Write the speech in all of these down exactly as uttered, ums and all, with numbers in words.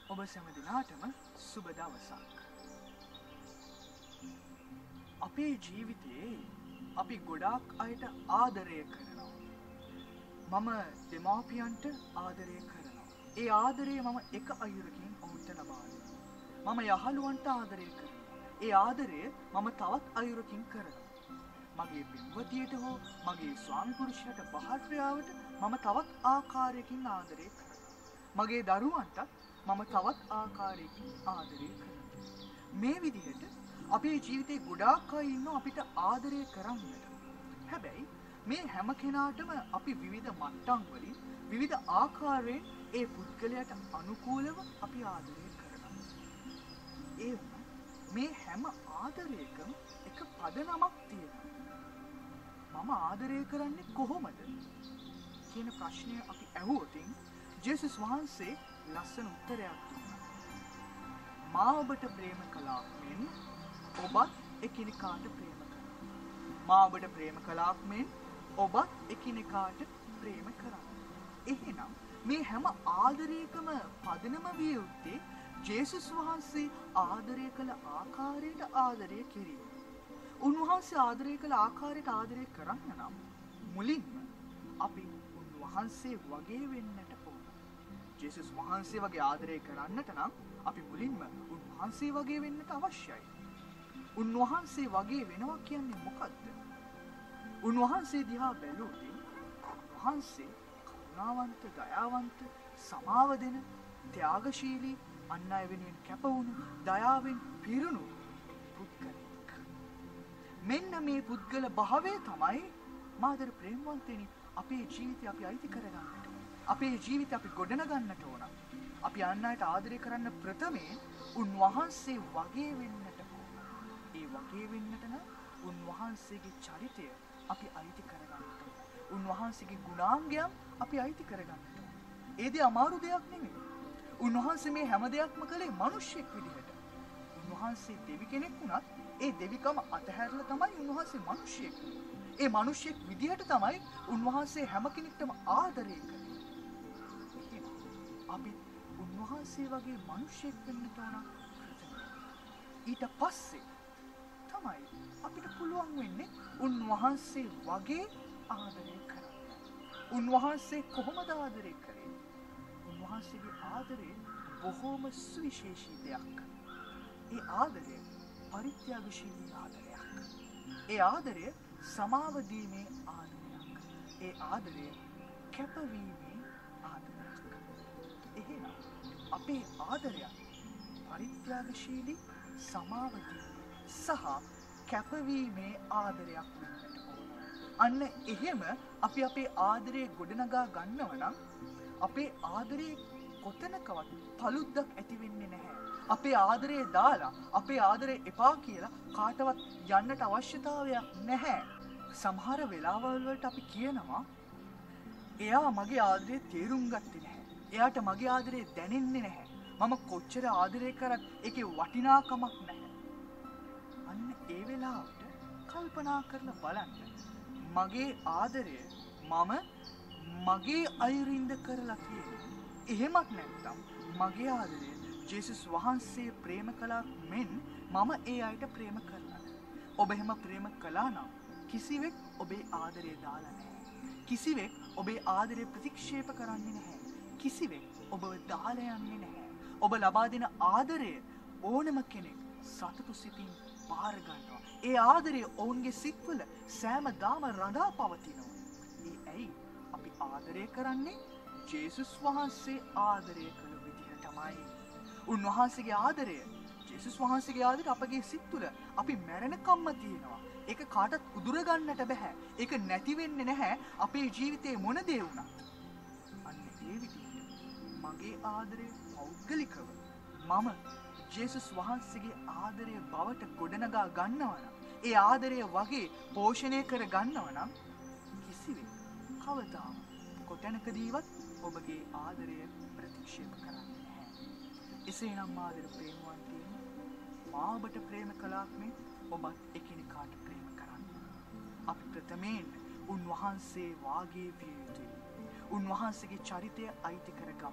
ඔබ සෑම දිනාටම සුබ දවසක්. අපේ ජීවිතයේ අපි ගොඩාක් අයට ආදරය කරනවා. මම දෙමාපියන්ට ආදරය කරනවා. ඒ ආදරය මම එක අයුරකින් ඔවුන්ට ලබා දෙනවා. මම යහළුවන්ට ආදරය කරනවා. ඒ ආදරය මම තවත් අයුරකින් කරනවා. මගේ පින්වතියට හෝ මගේ ස්වාමි පුරුෂයාට භාර්යාවට මම තවත් ආකාරයකින් ආදරය කරනවා. මගේ දරුවන්ට මම තවත් ආකාරයකින් ආදරය කරනවා. මේ විදිහට අපේ ජීවිතේ ගොඩාක් අය ඉන්නවා අපිට ආදරය කරන්නට. හැබැයි මේ හැම කෙනාටම අපි විවිධ මට්ටම් වලින් විවිධ ආකාරයෙන් ඒ පුද්ගලයාට අනුකූලව අපි ආදරය කරනවා. ඒ මේ හැම ආදරයකම එක පදනමක් තියෙනවා. මම ආදරය කරන්නේ කොහොමද කියන ප්‍රශ්නය අපි ඇහුවොතින් ජේසුස් වහන්සේ ලස්සන උත්තරයක් දුන්නා. මා ඔබට ප්‍රේම කළා මෙන් ඔබත් එකිනෙකාට ප්‍රේම කරන්න. මා ඔබට ප්‍රේම කළා මෙන් ඔබත් එකිනෙකාට ප්‍රේම කරන්න. එහෙනම් මේ හැම ආදරයකම පදනම විය යුත්තේ ජේසුස් වහන්සේ ආදරය කළ ආකාරයට ආදරය කිරීම. උන්වහන්සේ ආදරය කළ ආකාරයට ආදරය කරන්න නම් මුලින්ම අපි උන්වහන්සේ වගේ වෙන්නට ඕන. ජේසුස් වහන්සේ වගේ ආදරය කරන්නට නම් අපි මුලින්ම උන්වහන්සේ වගේ වෙන්නට අවශ්‍යයි. උන්වහන්සේ වගේ වෙනවා කියන්නේ මොකද්ද? උන්වහන්සේ දිහා බැලුවොත් උන්වහන්සේ කරුණාවන්ත, දයාවන්ත, සමාව දෙන, ත්‍යාගශීලී, අන් අය වෙනුවෙන් කැප වුණු, දයාවෙන් පිරුණු පුද්ගලෙක්. මෙන්න මේ පුද්ගල භාවය තමයි මාතර ප්‍රේමවන්තයනි අපේ ජීවිතය අපි අයිති කරගන්නට. අපේ ජීවිතය අපි ගොඩනගන්නට ඕන. අපි අන් අයට ආදරය කරන්න ප්‍රථමයෙන් උන්වහන්සේ වගේ වෙන්නට ඕන. ඒ වගේ වෙන්නට නම් උන්වහන්සේගේ චරිතය අපි අයිති කරගන්නට ඕන. උන්වහන්සේගේ ගුණාංගයන් අපි අයිති කරගන්නට ඕන. ඒ දේ අමාරු දෙයක් නෙමෙයි. උන්වහන්සේ මේ හැම දෙයක්ම කළේ මිනිස්සෙක් විදිහට. උන්වහන්සේ දෙවි කෙනෙක් වුණත් ඒ දෙවිකම අතහැරලා තමයි උන්වහන්සේ මිනිස්සෙක්. ඒ මිනිස්සෙක් විදිහට තමයි උන්වහන්සේ හැම කෙනෙක්ටම ආදරය කළේ. අපි උන්වහන්සේ වගේ මිනිස්සෙක් වෙන්න තෝරන ඊට පස්සේ තමයි අපිට පුළුවන් වෙන්නේ උන්වහන්සේ වගේ ආදරය කරන්න. උන්වහන්සේ කොහොමද ආදරය කරේ? උන්වහන්සේගේ ආදරය බොහෝම සුවිශේෂී දෙයක්. ඒ ආදරය පරිත්‍යාගශීලී ආදරයක්. ඒ ආදරය සමාව දීමේ ආදරයක්. ඒ ආදරය කැපවීමේ ආදරයක්. එහෙනම් අපේ ආදරය පරිත්‍යාගශීලී, සමාව දීමේ සහ කැපවීමේ ආදරයක් වෙන්නට ඕන. අන්න එහෙම අපි අපේ ආදරය ගොඩනගා ගන්නව නම් අපේ ආදරේ කොතනකවත් paluddක් ඇති වෙන්නේ නැහැ. අපේ ආදරේ දාලා අපේ ආදරේ එපා කියලා කාටවත් යන්නට අවශ්‍යතාවයක් නැහැ. සමහර වෙලාවල් වලට අපි කියනවා එයා මගේ ආදරේ තේරුම් ගත්තේ නැහැ. එයාට මගේ ආදරේ දැනෙන්නේ නැහැ. මම කොච්චර ආදරය කරත් ඒකේ වටිනාකමක් නැහැ. අන්න ඒ වෙලාවට කල්පනා කරලා බලන්න. මගේ ආදරය මම මගේ අයුරින්ද කරලා තියෙන්නේ. එහෙමත් නැත්නම් මගේ ආදරය ජේසුස් වහන්සේ ප්‍රේම කළා මෙන් මම ඒ අයට ප්‍රේම කරනවා. ඔබ එහෙම ප්‍රේම කළා නම් කිසිවෙක් ඔබේ ආදරය දාලා නැහැ. කිසිවෙක් ඔබේ ආදරය ප්‍රතික්ෂේප කරන්නේ නැහැ. කිසිවෙක් ඔබව දාලා යන්නේ නැහැ. ඔබ ලබා දෙන ආදරය ඕනම කෙනෙක් සතුටු සිතින් බාර ගන්නවා. ඒ ආදරය ඔවුන්ගේ සිත්වල සෑමදාම රඳා පවතිනවා. ඒ ඇයි අපි ආදරය කරන්නේ ජේසුස් වහන්සේ ආදරය කළ විදිහටමයි. උන්වහන්සේගේ ආදරය, ජේසුස් වහන්සේගේ ආදරය අපගේ සිත් තුළ අපි මැරෙනකම්ම තියෙනවා. ඒක කාටවත් උදුර ගන්නට බෑ. ඒක නැති වෙන්නේ නැහැ අපේ ජීවිතේ මොන දේ වුණත්. අන්න ඒ විදිහට මගේ ආදරය පෞද්ගලිකව මම ජේසුස් වහන්සේගේ ආදරය බවට ගොඩනගා ගන්නවා නම්, ඒ ආදරය වගේ පෝෂණය කර ගන්නවා නම් කිසිවෙක් කවදාම කොතැනකදීවත් ඔබගේ ආදරය ප්‍රතික්ෂේප කරන්නේ නැහැ. එසේනම් ආදර ප්‍රේමවන්තයනි, මා ඔබට ප්‍රේම කළාක් මෙන් ඔබත් එකිනෙකාට ප්‍රේම කරන්න. අපි ප්‍රථමයෙන් උන්වහන්සේ වාගේ විය යුතුයි. උන්වහන්සේගේ චරිතය අයිති කරගමු.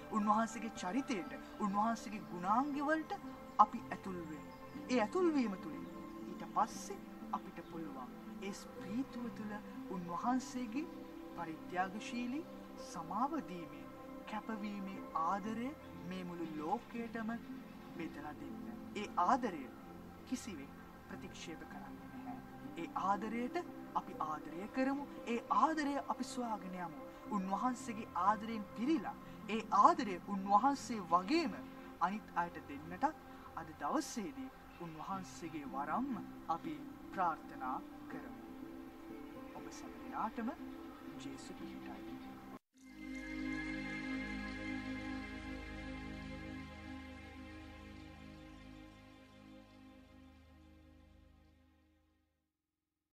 උන්වහන්සේගේ චරිතයට, උන්වහන්සේගේ ගුණාංගවලට අපි ඇතුල් වෙමු. ඒ ඇතුල් වීම තුළින් ඊට පස්සේ අපිට පුළුවන් ඒ ස්පීතුව තුළ උන්වහන්සේගේ පරිත්‍යාගශීලී සමාව දීමේ, කැපවීමේ ආදරය මේ මුළු ලෝකයටම බෙදලා දෙන්න. ඒ ආදරය කිසිවෙක් ප්‍රතික්ෂේප කරන්නේ නැහැ. ඒ ආදරයට අපි ආදරය කරමු. ඒ ආදරය අපි සොයාගෙන යමු. උන්වහන්සේගේ ආදරයෙන් පිරීලා ඒ ආදරය උන්වහන්සේ වගේම අනිත් අයට දෙන්නට අද දවසේදී උන්වහන්සේගේ වරම්ම අපි ප්‍රාර්ථනා කරමු. ඔබ සැම දිනාටම ජේසු පිහිටයි.